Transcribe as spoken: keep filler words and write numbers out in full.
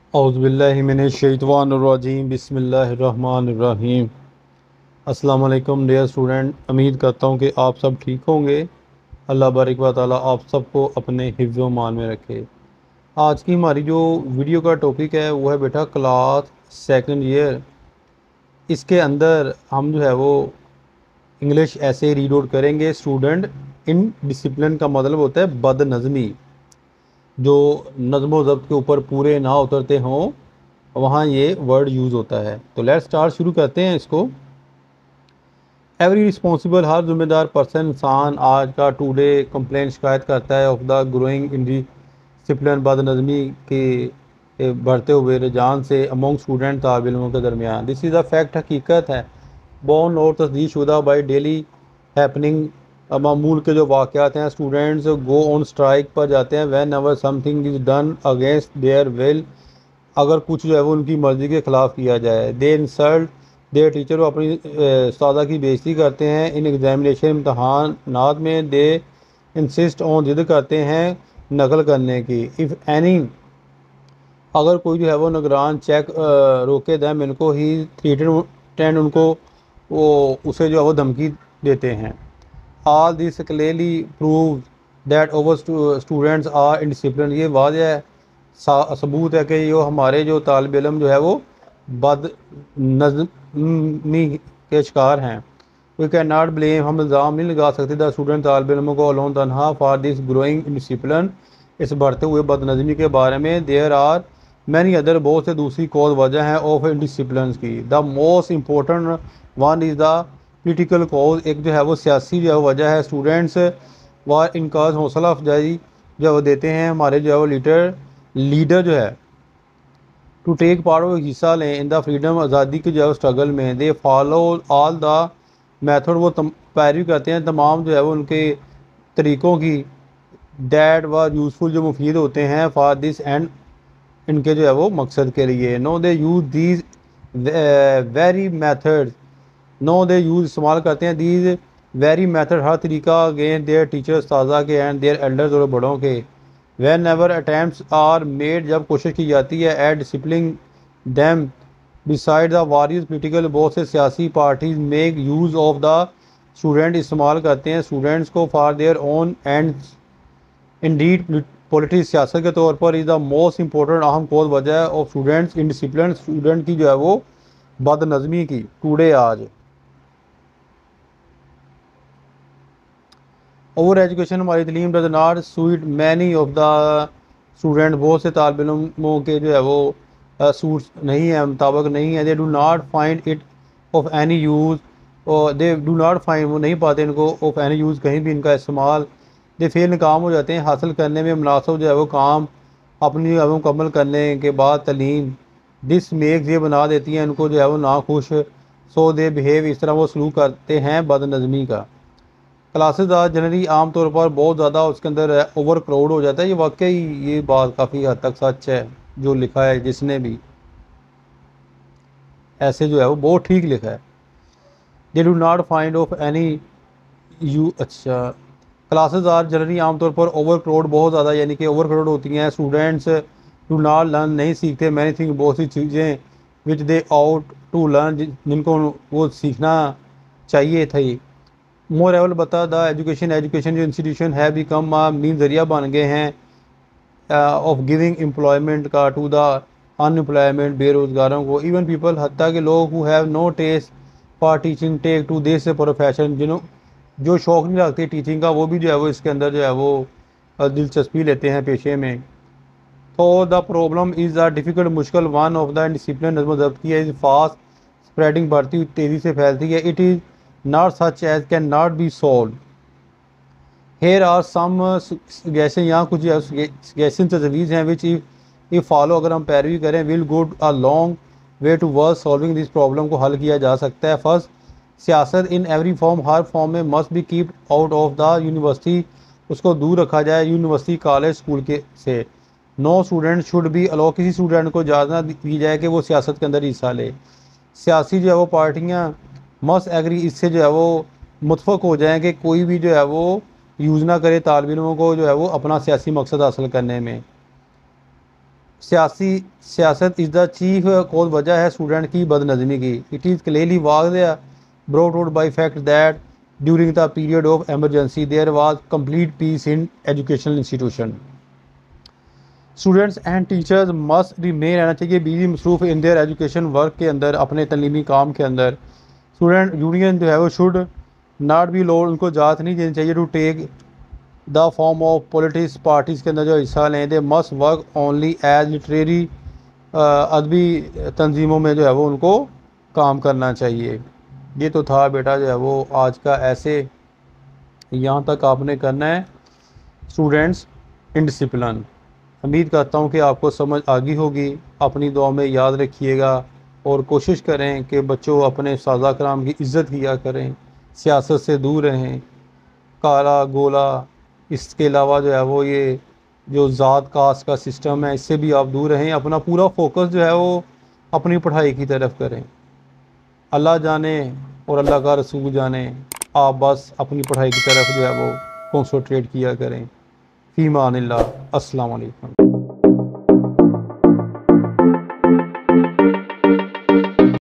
औज़ुबिल्लाहिमिनश्शैतानिर्रजीम बिस्मिल्लाहिर्रहमानिर्रहीम। अस्सलाम वालेकुम डियर स्टूडेंट, उम्मीद करता हूँ कि आप सब ठीक होंगे। अल्लाह बारिक व ताला आप सबको अपने हिफ्ज़ व मान में रखे। आज की हमारी जो वीडियो का टॉपिक है वो है बेटा क्लास सेकंड ईयर। इसके अंदर हम जो है वो इंग्लिश ऐसे रीड आउट करेंगे। स्टूडेंट इन डिसिप्लिन का मतलब होता है बदनज़मी, जो नज़्म ज़ब्त के ऊपर पूरे ना उतरते हों वहाँ ये वर्ड यूज़ होता है। तो लेट्स स्टार्ट, शुरू करते हैं इसको। एवरी रिस्पॉन्सिबल, हर जिम्मेदार पर्सन, इंसान आज का टुडे कंप्लेन शिकायत करता है ऑफ द ग्रोइंग इंडिसिप्लिन, बदनज़मी के ए, बढ़ते हुए रुझान से अमोंग स्टूडेंट तालिब इल्मों के दरमियान। दिस इज़ अ फैक्ट, हकीकत है। बोर्न और तस्दीक शुदा बाई डेली हैपनिंग, मामूल के जो वाक़यात हैं। स्टूडेंट्स गो ऑन स्ट्राइक पर जाते हैं whenever something is done against their will, अगर कुछ जो है वो उनकी मर्ज़ी के ख़िलाफ़ किया जाए। दे इंसल्ट देयर टीचर, वो अपनी उस्तादा की बेइज्जती करते हैं। इन एग्जामिनेशन, इम्तहानात में। दे इंसिस्ट ऑन, जिद करते हैं नकल करने की। इफ़ एनी, अगर कोई जो है वो निगरान चेक रोके दैम इनको ही थ्रीटेड टेंड, उनको वो उसे जो है वो धमकी देते हैं। All this clearly prove that our students are indiscipline, ये वाज़ेह सबूत है कि जो हमारे जो तालिब इल्म जो है वो बद नज़मी के शिकार हैं। वी कैन नॉट ब्लेम, हम इल्ज़ाम नहीं लगा सकते द स्टूडेंट तालिब इल्म को अलोन तनहा फॉर दिस ग्रोइंग इनडिसिप्लिन, इस बढ़ते हुए बदनज़मी के बारे में। देयर आर मैनी अदर, बहुत से दूसरी कॉज वजह हैं ऑफ इनडिसिप्लिन की। The most important one is the political cause, एक जो है वो सियासी जो है वजह है। स्टूडेंट्स व इनका हौसला अफजाई जो वो देते हैं हमारे जो है वो लीडर लीडर जो है टू टेक पार्ट ऑफ, हिस्सा लें इन द फ्रीडम, आज़ादी के जो है स्ट्रगल में। They follow all the method, वो पैरवी करते हैं तमाम जो है वो उनके तरीक़ों की। दैट व यूज़फुल, जो मुफीद होते हैं। फॉर दिस एंड, इनके जो है वो मकसद के लिए। No they use these very method, no they use, इस्तेमाल करते हैं। दीज वेरी मेथड, हर तरीका। अगेंस्ट देयर टीचर्स, ताज़ा के, एंड देयर एल्डर्स, और बड़ों के। Whenever attempts are made, जब कोशिश की जाती है। At discipline them beside the various political, बहुत से सियासी parties make use of the student, इस्तेमाल करते हैं स्टूडेंट्स को। For their own end indeed politics, सियासत के तौर पर। इज़ द मोस्ट इंपॉर्टेंट, अहम कॉज वजह है ऑफ स्टूडेंट्स इनडिसिप्लिन, स्टूडेंट की जो है वो बदनज़मी की टूडे, आज। ओवर एजुकेशन, हमारी तलीम does not suit many of the student, बहुत से तालिब इल्मों के जो है वो सूट नहीं है, मुताबिक नहीं है। They do not find it of any use, और दे डू नॉट फाइंड, वो नहीं पाते इनको ऑफ एनी यूज़, कहीं भी इनका इस्तेमाल। दे फेल, नाकाम हो जाते हैं हासिल करने में मुनासिब जो है वो काम अपनी जो है वो मुकम्मल करने के बाद तलीम। दिस मेक्स, ये बना देती हैं इनको जो है वो नाखुश। सो दे बिहेव, इस तरह वो सलूक करते हैं बदनज़मी का। क्लासेस आज जनरली आम तौर पर बहुत ज़्यादा उसके अंदर ओवर क्राउड हो जाता है। ये वाकई ये बात काफ़ी हद तक सच है, जो लिखा है जिसने भी ऐसे जो है वो बहुत ठीक लिखा है। They do not find of any use, अच्छा। क्लासेस आज जनरली आमतौर पर ओवर क्राउड, बहुत ज़्यादा यानी कि ओवर क्राउड होती हैं। स्टूडेंट्स डू नॉट लर्न, नहीं सीखते। मैनी थिंग, बहुत सी चीज़ें। Which they ought to learn, जिनको वो सीखना चाहिए थी। मोर एवल बता द एजुकेशन, एजुकेशन जो इंस्टीट्यूशन है बिकम आ मीन, ज़रिया बन गए हैं ऑफ गिविंग एम्प्लॉयमेंट का टू द अनएम्प्लॉयमेंट, बेरोज़गारों को। इवन पीपल, हत्ता के लोग who have no taste for teaching take to this profession, जिन्हों जो शौक़ नहीं रखते टीचिंग का, वो भी जो है वो इसके अंदर जो है वो दिलचस्पी लेते हैं पेशे में। तो the problem is the difficult, मुश्किल वन ऑफ द डिसिप्लिन, नज़्म ज़ब्त की है। इज़ फास्ट स्प्रेडिंग, बढ़ती हुई तेज़ी से फैलती है। It is not such as can not be solve. Here are some suggestion, यहाँ कुछ सजेशन तजवीज़ हैं। विच इफ़ फॉलो, अगर हम पैरवी करें, will go a long way to work solving this problem, को हल किया जा सकता है। फर्स्ट, सियासत इन एवरी फॉर्म, हर फॉर्म में। Must be keep out of the university, उसको दूर रखा जाए यूनिवर्सिटी, कॉलेज, स्कूल के से। No student should be allow, किसी स्टूडेंट को इजाज़त दी जाए कि वो सियासत के अंदर हिस्सा ले। सियासी जो है वो पार्टियाँ मस्ट एग्री, इससे जो है वो मुतफक हो जाएँ कि कोई भी जो है वो यूज़ ना करे तालिब इल्मों को जो है वो अपना सियासी मकसद हासिल करने में। सियासी सियासत इज़ द चीफ कॉज वजह है स्टूडेंट की बदनज़मी की। इट इज़ क्लियरली वाज़ह brought out by fact that during the period of emergency there was complete peace in educational institution. Students and teachers must remain रहना चाहिए बिजी मसरूफ in their education work के अंदर, अपने तलीमी काम के अंदर। स्टूडेंट यूनियन जो है वो शुड नॉट बी लोड, उनको इजाज़त नहीं देनी चाहिए to take the form of politics, parties के अंदर जो हिस्सा लें। They must work only as literary, अदबी तंजीमों में जो है वो उनको काम करना चाहिए। ये तो था बेटा जो है वो आज का ऐसे, यहाँ तक आपने करना है स्टूडेंट्स इनडिसिप्लिन। उम्मीद करता हूँ कि आपको समझ आ गई होगी। अपनी दुआ में याद रखिएगा और कोशिश करें कि बच्चों अपने उस्ताद कराम की इज़्ज़त किया करें, सियासत से दूर रहें, काला गोला इसके अलावा जो है वो ये जो ज़ात कास्ट का सिस्टम है इससे भी आप दूर रहें। अपना पूरा फोकस जो है वो अपनी पढ़ाई की तरफ करें। अल्लाह जाने और अल्लाह का रसूल जाने, आप बस अपनी पढ़ाई की तरफ जो है वो कॉन्सन्ट्रेट किया करें। फ़ी मानिल्लाह। अस्सलाम वालेकुम।